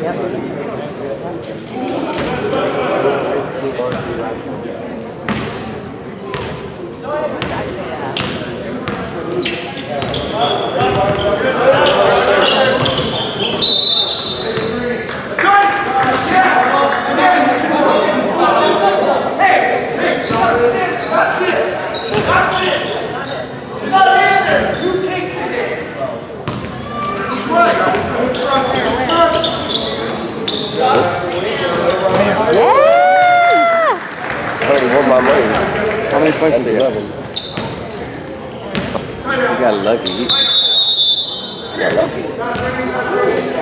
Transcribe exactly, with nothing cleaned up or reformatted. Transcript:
How many points did he have? He got lucky. He got lucky.